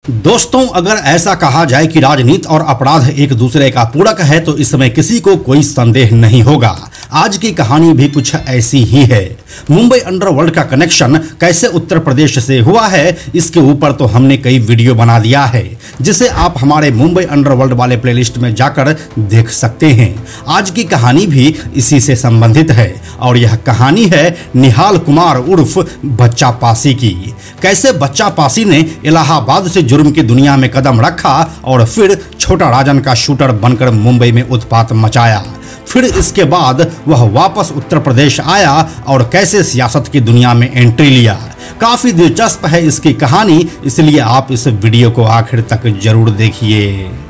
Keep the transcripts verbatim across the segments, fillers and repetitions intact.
दोस्तों, अगर ऐसा कहा जाए कि राजनीति और अपराध एक दूसरे का पूरक है तो इसमें किसी को कोई संदेह नहीं होगा। आज की कहानी भी कुछ ऐसी ही है। मुंबई अंडरवर्ल्ड का कनेक्शन कैसे उत्तर प्रदेश से हुआ है, इसके ऊपर तो हमने कई वीडियो बना दिया है, जिसे आप हमारे मुंबई अंडरवर्ल्ड वाले प्लेलिस्ट में जाकर देख सकते हैं। आज की कहानी भी इसी से संबंधित है और यह कहानी है निहाल कुमार उर्फ बच्चा पासी की। कैसे बच्चा पासी ने इलाहाबाद से जुर्म की दुनिया में कदम रखा और फिर छोटा राजन का शूटर बनकर मुंबई में उत्पात मचाया। फिर इसके बाद वह वापस उत्तर प्रदेश आया और कैसे सियासत की दुनिया में एंट्री लिया। काफी दिलचस्प है इसकी कहानी, इसलिए आप इस वीडियो को आखिर तक जरूर देखिए।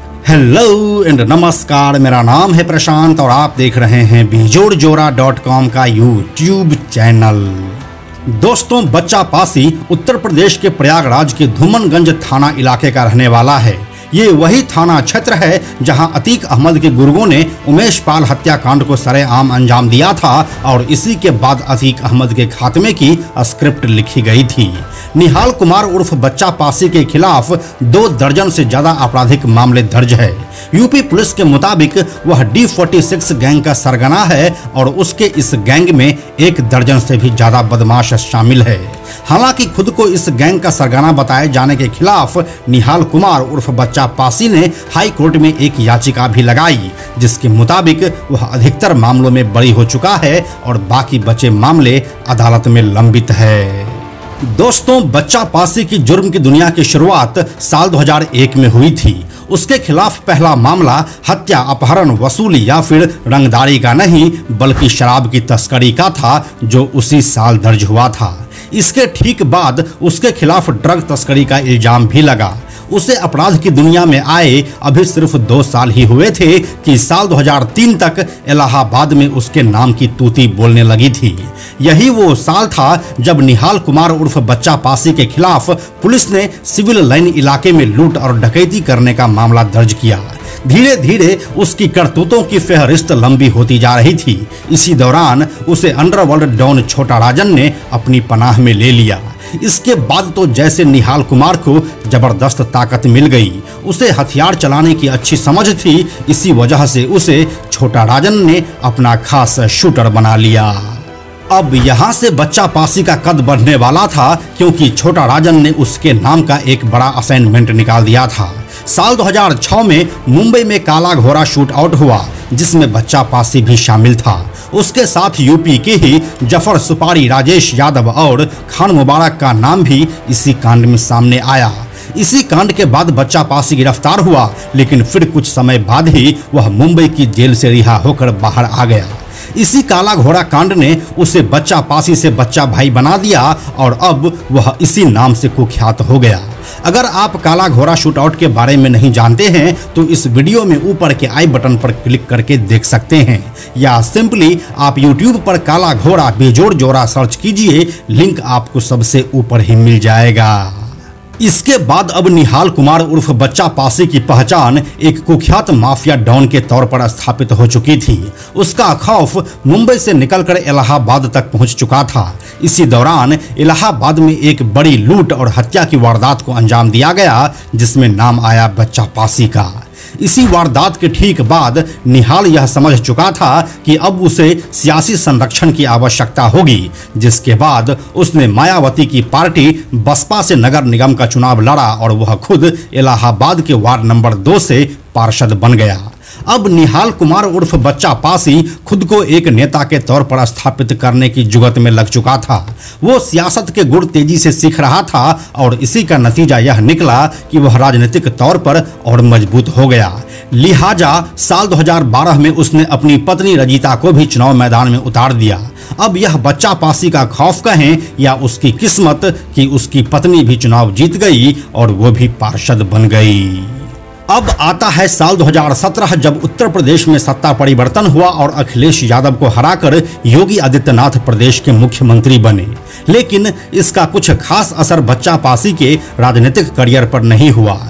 हेलो एंड नमस्कार, मेरा नाम है प्रशांत और आप देख रहे हैं बेजोड़ जोरा डॉट कॉम का यूट्यूब चैनल। दोस्तों, बच्चा पासी उत्तर प्रदेश के प्रयागराज के धूमनगंज थाना इलाके का रहने वाला है। ये वही थाना क्षेत्र है जहां अतीक अहमद के गुर्गों ने उमेश पाल हत्याकांड को सरेआम अंजाम दिया था और इसी के बाद अतीक अहमद के खात्मे की स्क्रिप्ट लिखी गई थी। निहाल कुमार उर्फ बच्चा पासी के खिलाफ दो दर्जन से ज्यादा आपराधिक मामले दर्ज है। यूपी पुलिस के मुताबिक वह डी फोर्टी सिक्स गैंग का सरगना है और उसके इस गैंग में एक दर्जन से भी ज्यादा बदमाश शामिल है। हालांकि खुद को इस गैंग का सरगना बताए जाने के खिलाफ निहाल कुमार उर्फ बच्चा पासी ने हाई कोर्ट में एक याचिका भी लगाई, जिसके मुताबिक वह अधिकतर मामलों में बरी हो चुका है और बाकी बचे मामले अदालत में लंबित है। दोस्तों, बच्चा पासी की जुर्म की दुनिया की शुरुआत साल दो हज़ार एक में हुई थी। उसके खिलाफ पहला मामला हत्या, अपहरण, वसूली या फिर रंगदारी का नहीं बल्कि शराब की तस्करी का था, जो उसी साल दर्ज हुआ था। इसके ठीक बाद उसके खिलाफ ड्रग तस्करी का इल्जाम भी लगा। उसे अपराध की दुनिया में आए अभी सिर्फ दो साल ही हुए थे कि साल दो हज़ार तीन तक इलाहाबाद में उसके नाम की तूती बोलने लगी थी। यही वो साल था जब निहाल कुमार उर्फ बच्चा पासी के खिलाफ पुलिस ने सिविल लाइन इलाके में लूट और डकैती करने का मामला दर्ज किया। धीरे धीरे उसकी करतूतों की फेहरिस्त लंबी होती जा रही थी। इसी दौरान उसे अंडरवर्ल्ड डॉन छोटा राजन ने अपनी पनाह में ले लिया। इसके बाद तो जैसे निहाल कुमार को जबरदस्त ताकत मिल गई। उसे हथियार चलाने की अच्छी समझ थी, इसी वजह से उसे छोटा राजन ने अपना खास शूटर बना लिया। अब यहाँ से बच्चा पासी का कद बढ़ने वाला था, क्योंकि छोटा राजन ने उसके नाम का एक बड़ा असाइनमेंट निकाल दिया था। साल दो हज़ार छह में मुंबई में काला घोड़ा शूट आउट हुआ, जिसमें बच्चा पासी भी शामिल था। उसके साथ यूपी के ही जफर सुपारी, राजेश यादव और खान मुबारक का नाम भी इसी कांड में सामने आया। इसी कांड के बाद बच्चा पासी गिरफ्तार हुआ, लेकिन फिर कुछ समय बाद ही वह मुंबई की जेल से रिहा होकर बाहर आ गया। इसी काला घोड़ा कांड ने उसे बच्चा पासी से बच्चा भाई बना दिया और अब वह इसी नाम से कुख्यात हो गया। अगर आप काला घोड़ा शूटआउट के बारे में नहीं जानते हैं तो इस वीडियो में ऊपर के आई बटन पर क्लिक करके देख सकते हैं, या सिंपली आप यूट्यूब पर काला घोड़ा बेजोड़ जोरा सर्च कीजिए, लिंक आपको सबसे ऊपर ही मिल जाएगा। इसके बाद अब निहाल कुमार उर्फ बच्चा पासी की पहचान एक कुख्यात माफिया डॉन के तौर पर स्थापित हो चुकी थी। उसका खौफ मुंबई से निकलकर इलाहाबाद तक पहुंच चुका था। इसी दौरान इलाहाबाद में एक बड़ी लूट और हत्या की वारदात को अंजाम दिया गया, जिसमें नाम आया बच्चा पासी का। इसी वारदात के ठीक बाद निहाल यह समझ चुका था कि अब उसे सियासी संरक्षण की आवश्यकता होगी, जिसके बाद उसने मायावती की पार्टी बसपा से नगर निगम का चुनाव लड़ा और वह खुद इलाहाबाद के वार्ड नंबर दो से पार्षद बन गया। अब निहाल कुमार उर्फ बच्चा पासी खुद को एक नेता के तौर पर स्थापित करने की जुगत में लग चुका था। वो सियासत के गुर तेजी से सीख रहा था और इसी का नतीजा यह निकला कि वह राजनीतिक तौर पर और मजबूत हो गया। लिहाजा साल दो हज़ार बारह में उसने अपनी पत्नी रजिता को भी चुनाव मैदान में उतार दिया। अब यह बच्चा पासी का खौफ कहें या उसकी किस्मत कि उसकी पत्नी भी चुनाव जीत गई और वो भी पार्षद बन गई। अब आता है साल दो हज़ार सत्रह, जब उत्तर प्रदेश में सत्ता परिवर्तन हुआ और अखिलेश यादव को हराकर योगी आदित्यनाथ प्रदेश के मुख्यमंत्री बने। लेकिन इसका कुछ खास असर बच्चा पासी के राजनीतिक करियर पर नहीं हुआ।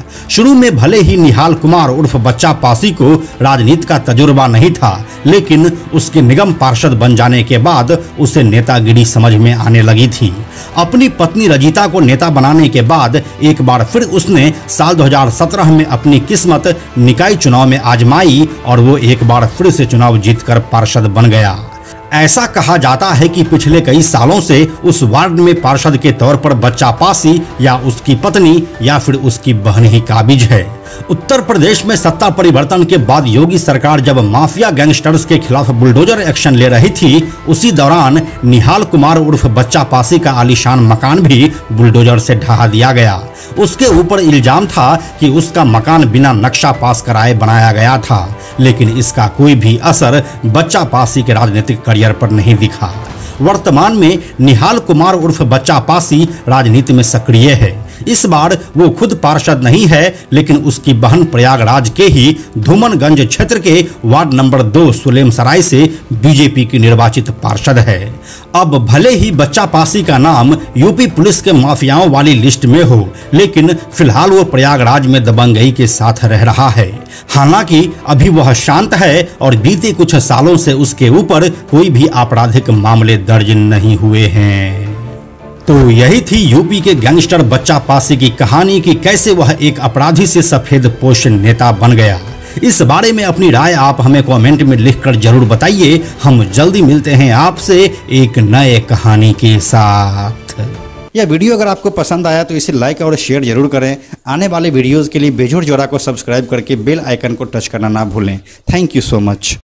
शुरू में भले ही निहाल कुमार उर्फ बच्चा पासी को राजनीति का तजुर्बा नहीं था, लेकिन उसके निगम पार्षद बन जाने के बाद उसे नेतागिरी समझ में आने लगी थी। अपनी पत्नी रजिता को नेता बनाने के बाद एक बार फिर उसने साल दो हज़ार सत्रह में अपनी किस्मत निकाय चुनाव में आजमाई और वो एक बार फिर से चुनाव जीतकर पार्षद बन गया। ऐसा कहा जाता है कि पिछले कई सालों से उस वार्ड में पार्षद के तौर पर बच्चा पासी या उसकी पत्नी या फिर उसकी बहन ही काबिज है। उत्तर प्रदेश में सत्ता परिवर्तन के बाद योगी सरकार जब माफिया गैंगस्टर्स के खिलाफ बुलडोजर एक्शन ले रही थी, उसी दौरान निहाल कुमार उर्फ बच्चा पासी का आलीशान मकान भी बुलडोजर से ढहा दिया गया। उसके ऊपर इल्जाम था कि उसका मकान बिना नक्शा पास कराए बनाया गया था, लेकिन इसका कोई भी असर बच्चा पासी के राजनीतिक करियर पर नहीं दिखा। वर्तमान में निहाल कुमार उर्फ बच्चा पासी राजनीति में सक्रिय है। इस बार वो खुद पार्षद नहीं है, लेकिन उसकी बहन प्रयागराज के ही धूमनगंज क्षेत्र के वार्ड नंबर दो सुलेम सराय से बीजेपी की निर्वाचित पार्षद है। अब भले ही बच्चा पासी का नाम यूपी पुलिस के माफियाओं वाली लिस्ट में हो, लेकिन फिलहाल वो प्रयागराज में दबंगई के साथ रह रहा है। हालांकि अभी वह शांत है और बीते कुछ सालों से उसके ऊपर कोई भी आपराधिक मामले दर्ज नहीं हुए हैं। तो यही थी यूपी के गैंगस्टर बच्चा पासी की कहानी कि कैसे वह एक अपराधी से सफेद पोश नेता बन गया। इस बारे में अपनी राय आप हमें कमेंट में लिखकर जरूर बताइए। हम जल्दी मिलते हैं आपसे एक नए कहानी के साथ। यह वीडियो अगर आपको पसंद आया तो इसे लाइक और शेयर जरूर करें। आने वाले वीडियोस के लिए बेजोड़ जोड़ा को सब्सक्राइब करके बेल आइकन को टच करना ना भूलें। Thank you so much.